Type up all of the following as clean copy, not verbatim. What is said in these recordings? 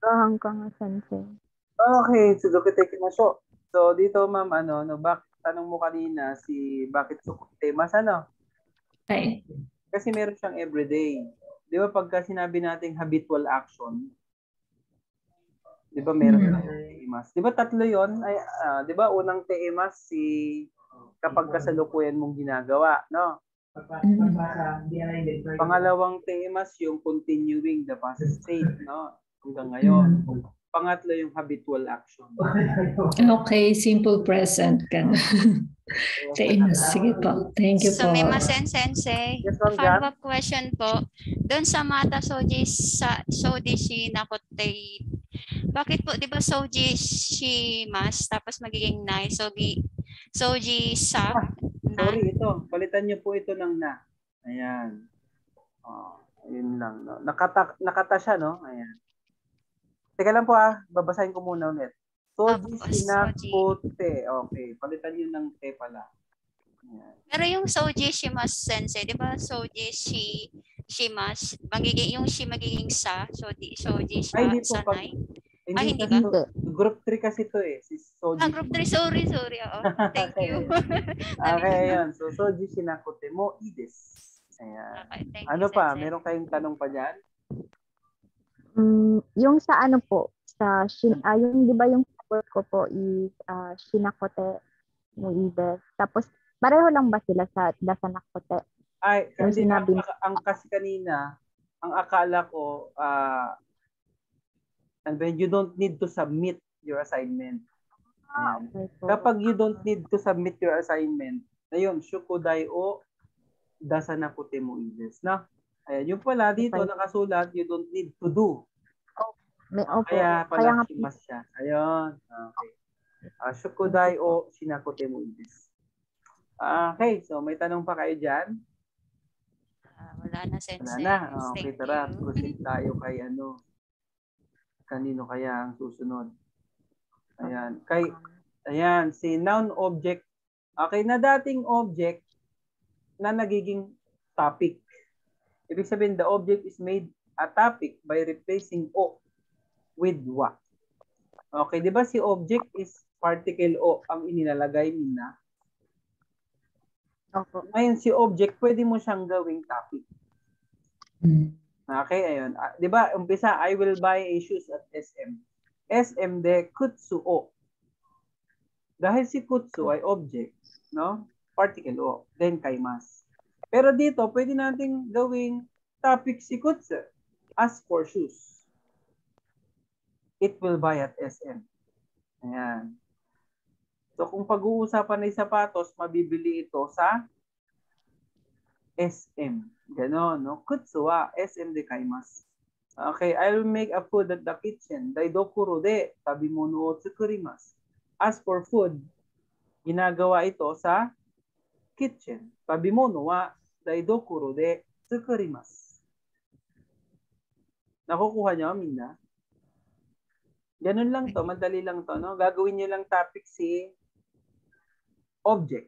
Gahang ka nga, sensei. Okay, sudokite kimasho. So dito ma'am, bakit tanong mo kanina bakit sukute? Mas Ay. kasi meron siyang everyday. Di ba pagka sinabi nating habitual action, di ba meron tayong teimas? Di ba tatlo yon? Di ba unang teimas kapag kasalukuyan mong ginagawa, no? Pangalawang teimas yung continuing the past state, no? Hanggang ngayon. Pangatlo yung habitual action. Okay, simple present ka na. Sige po. Thank you po. Sensei, Yes, ma'am, follow-up question po. Doon sa mata soji shi nakote. Bakit po, di ba soji shimas, tapos magiging nai, soji sa na? Sorry, ito. Palitan niyo po ito ng na. Ayan. Ayun lang. No? Nakata siya, no? Ayan. Teka lang po babasahin ko muna ulit. Soji sinakote. Okay, palitan niyo ng te pala. Ayan. Pero yung soji shimas, sensei, di ba soji shimas, magiging, yung shi magiging sa, soji Hindi po. sanay? Hindi ba? Group 3 kasi ito Si soji. Group 3, sorry. Oo. Thank you. Okay, ayun. So, soji sinakote mo ides. Ayan. Okay, thank Ano you, pa? sensei. Meron kayong tanong pa dyan? Yung sa ano po, yung di ba yung sagot ko po is shinakote mo ibe. Tapos pareho lang ba sila sa dasanakote? Ay, Yung kasi sinabi kasi kanina, ang akala ko, you don't need to submit your assignment. Okay po. Kapag you don't need to submit your assignment, ayun, shukodai o dasanakote mo ides, na? Ayan, yung pala dito nakasulat, you don't need to do. Kaya pala shimas siya. Ayun. Okay. Shukodai o shinakote mo ides. Okay, so may tanong pa kayo dyan? Wala na, sensei. Wala na. Okay, tara. Proceed tayo kay kanino kaya ang susunod? Ayan. Ayan, si noun object. Okay, na dating object na nagiging topic. Ibig sabihin, the object is made a topic by replacing o with wa. Okay, di ba si object is particle o ang inilalagay na? Ngayon, si object, pwede mo siyang gawing topic. Okay, ayun. Di ba, umpisa, I will buy a shoes at SM. SM de kutsu o. Dahil si kutsu ay object, no? Particle o. Then kaimas. Pero dito, pwede nating gawing topic si kutsu. As for shoes. It will buy at SM. Ayan. So, kung pag-uusapan ay sapatos, mabibili ito sa SM. Ganon, no? Kutsu wa SM de kaimasu. Okay, I will make a food at the kitchen. Daidokuro de tabimonou o tsukurimasu. As for food, ginagawa ito sa kitchen. Tabimonou wa daidokuro de tsukurimasu. Nakukuha niyo, Minna? Ganun lang to, madali lang to, no? Gagawin niyo lang topic si object.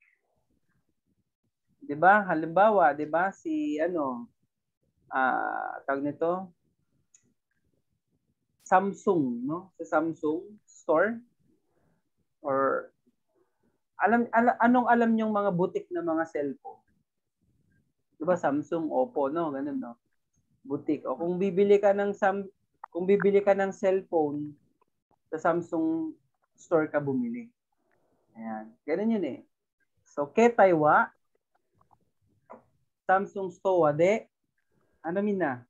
'Di ba? Halimbawa, 'di ba si tawag nito Samsung, no? Sa Samsung store or anong alam niyong mga butik na mga cellphone? 'Di ba Samsung, Oppo, no? Ganun, no? Butik. O kung bibili ka ng cellphone sa Samsung store ka bumili. Ayan. Ganun yun eh. So, ketai wa Samsung store de ano Mina?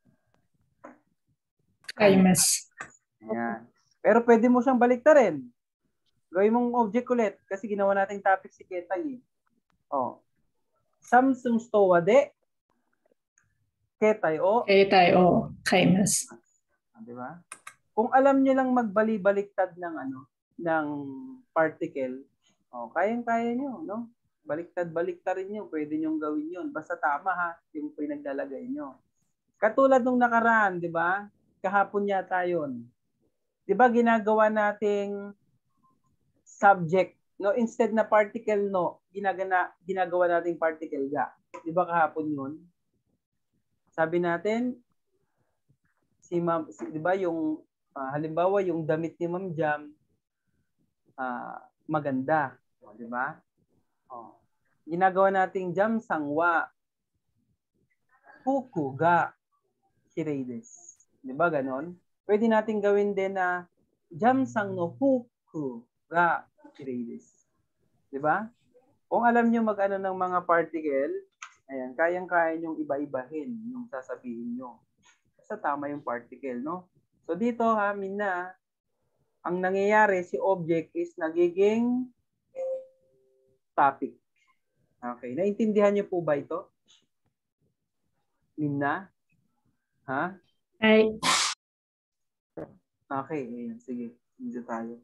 Kaimas. Ayan. Pero pwede mo siyang baliktarin. Gawin mong object ulit kasi ginawa nating topic si ketai. Oh. Samsung store de ketai o kaimas. Di ba? Kung alam niyo lang magbali-baliktad ng ng particle, kayang-kaya niyo, no? Baliktad-baliktarin niyo, pwede niyo gawin 'yon. Basta tama yung pinaglalagay niyo. Katulad nung nakaraan, 'di ba? Kahapon yata 'yon. 'Di ba ginagawa nating subject, no? Instead na particle no, ginagawa nating particle ga. 'Di ba kahapon 'yon? Sabi natin si Ma'am, di ba yung halimbawa yung damit ni Ma'am Jam maganda, di ba? Oh. Ginagawa nating Jam sangwa fuku ga kirei desu. Di ba ganon? Pwede nating gawin din na Jam sang no fuku ga kirei desu. Di ba? Kung alam nyo mag-ano ng mga particle, ayan, kayang-kaya nyong iba-ibahin yung sasabihin nyo. Basta tama yung particle, no? So dito ha, Mina, ang nangyayari si object is nagiging topic. Okay, naintindihan niyo po ba ito? Mina? Ha? Ay, Okay, ayan, sige. Dito tayo.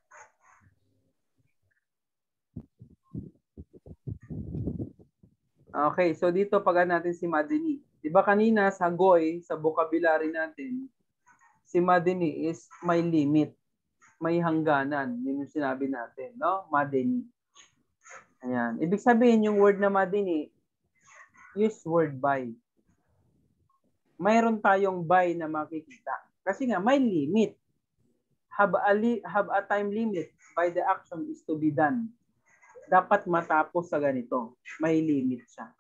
Okay, so dito pag natin si Madini. Diba kanina sa Goy, sa vocabulary natin, si Madini is may limit, may hangganan. Yun yung sinabi natin, no? Madini. Ayan. Ibig sabihin yung word na Madini, use word by. Mayroon tayong by na makikita. Kasi nga, may limit. Have a time limit by the action is to be done. Dapat matapos sa ganito. May limit siya.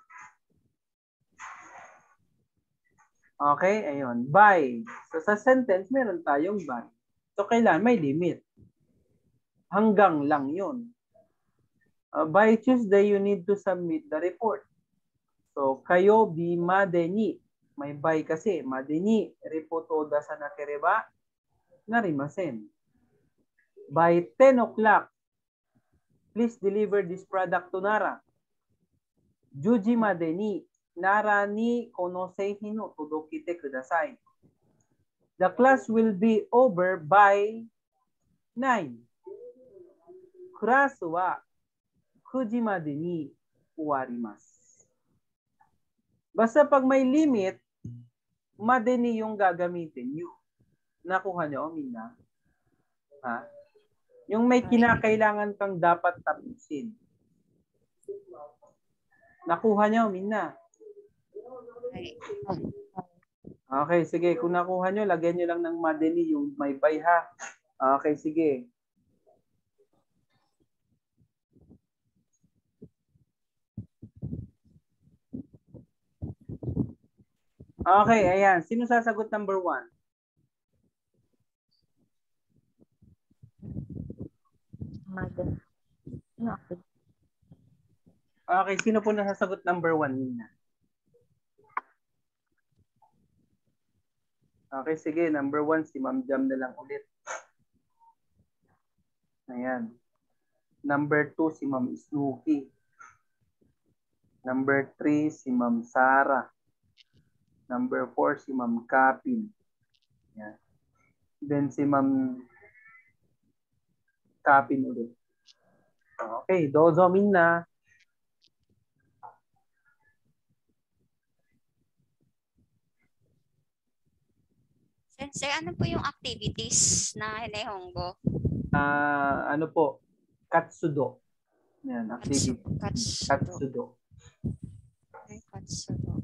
Okay, ayun. By. So sa sentence, meron tayong by. So kailan? May limit. Hanggang lang yun. By Tuesday, you need to submit the report. So kayo bi madeni. May by kasi. Madeni. Report o dasa na kereba. Narimasen. By 10 o'clock, please deliver this product to Nara. Juji madeni. Nara ni konoseihin o todokite kudasai. The class will be over by 9. Class wa 9時までに終わります. Basta pag may limit, madeni yung gagamitin nyo. Nakuha nyo, Mina? Ha? Yung may kinakailangan kang dapat tapusin. Nakuha nyo, Mina? Okay, sige. Kung nakuha nyo, lagyan nyo lang ng madeni yung may by, ha? Okay, sige. Okay, ayan. Sino sasagot number 1? Madeni. Okay. Okay, sino po nasasagot number 1, Mina? Okay, sige. Number 1, si Ma'am Jam na lang ulit. Ayan. Number 2, si Ma'am Snooki. Number 3, si Ma'am Sara. Number 4, si Ma'am Kapin. Ayan. Then si Ma'am Kapin ulit. Okay, dozo Mina. Sensei, ano po yung activities na Nihongo? Ano po? Katsudo. Yan, activity. Katsudo. Okay, katsudo.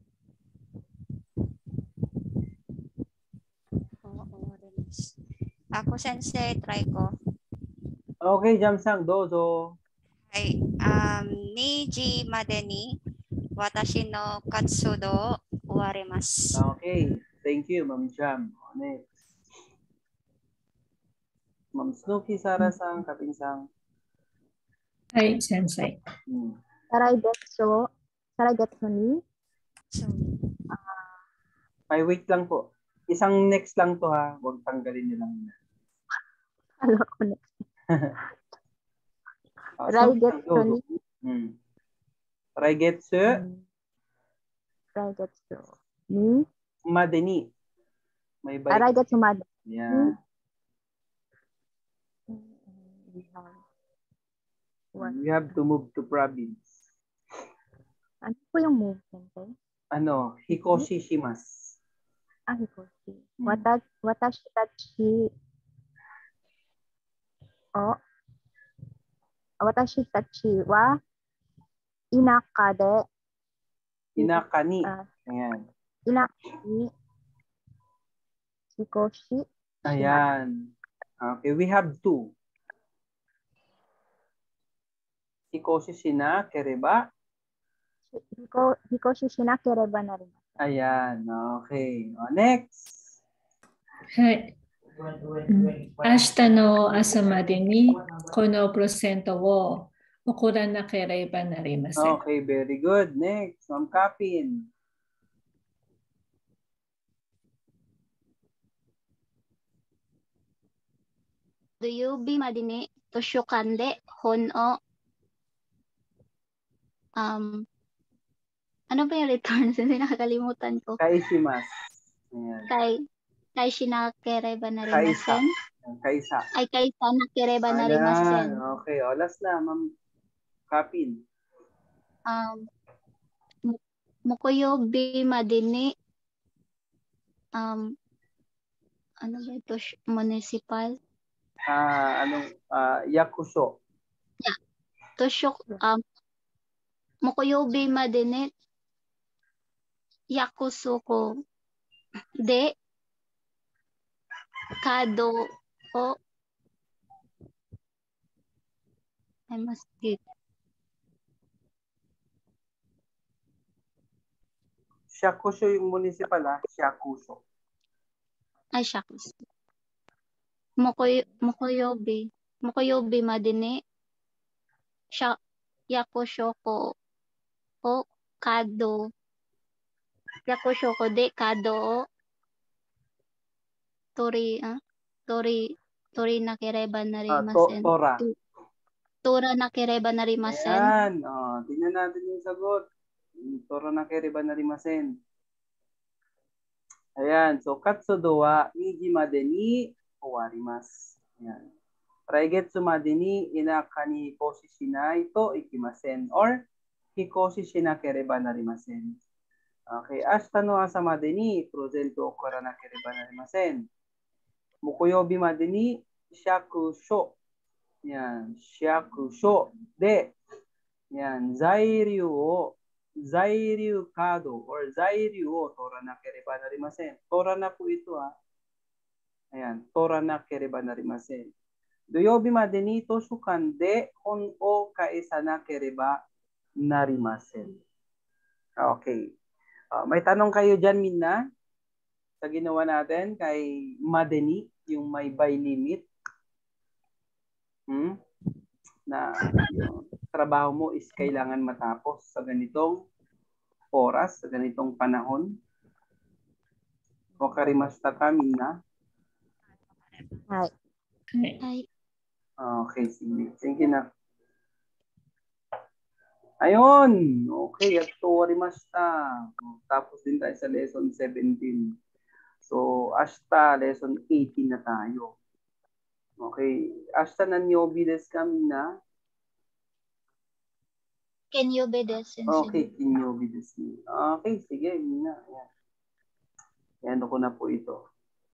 Oo, rinis. Ako, Sensei, try ko. Okay, Jamsang, dozo. Okay, 2時までに私の活動終わります。 Okay, thank you, Ma'am Jam. Next. Ma'am Snooki, Sara-sang, Kapin-sang. ay, Sensei. Saraigetsu ni. So, Ay, wait lang po. Isang next lang to, ha. Huwag tanggalin nyo lang. Alam ko na. Raigetsu ni. Raigetsu. Raigetsu ni. Madeni. May balik. Raigetsu madeni. Yeah. We have to move to province. Ano po yung movement eh? Ano? Hikoshi shimasu. Hikoshi. Watashi tachi. Watashi tachi wa inaka de. Inaka ni. Ayan. Inaka ni hikoshi. Ayan. Okay, we have two. Hikoshi shina kereba. Hikoshi shinakereba narimasen. Ayan. Okay. Next. はい。明日の朝までにこのプロセントを起こらなければなりません。 Okay, very good. Next, Ma'am Kapin. Duyubi madini toshukande hon o ano ba yung return? Hindi nakakalimutan ko. Kaishimasu. Ayan. Kay shinakereba narimasen. Kaisa. Ay kaisa nakereba narimasen. Ayan. Okay. O, last na, Ma'am Kapin. Mukoyobi madini ano ba ito? Municipal? Yakusho. Mukoyobi madini yakusuko de kado o I must get. Shakusho yung municipal, ha? Shakusho. Ay, shucks. Mukoyobi madini yakushoko o kado. Yakushoko de kado o tori nakereba narimasen. Tora. Tora nakereba narimasen. Ayan. Tingnan natin yung sagot. Tora nakereba narimasen. Ayan. So, katsudo wa niji made ni owarimasu. Ayan. Raigetsu made ni inaka ni hikoshi shinai to ikimasen. Or, hikoshi shinakereba narimasen. Okay. Ashita no asa made ni presento okara nakereba narimasen. Mukoyobi made ni shakusho. Yan, shakusho de. Yan, zairyu kado or zairyu o tora nakereba narimasen. Tora na po ito, ha. Ayan, tora nakereba narimasen. Doyobi made ni toshukan de hon o kaisa nakereba narimasen. Okay. May tanong kayo dyan, Minna? Sa ginawa natin kay Madeni, yung may by limit. Na yung trabaho mo is kailangan matapos sa ganitong oras, sa ganitong panahon. O karimashita ka, Minna? Ay. Okay, sige. Sige na. Ayun! Okay, at karimashita. Tapos din tayo sa lesson 17. So, ashita, lesson 18 na tayo. Okay. Ashita na nyobi desu ka, Minna? Kenyobi desu. Okay, kenyobi desu. Okay, sige, Minna. Ayan. Ayan ko na po ito.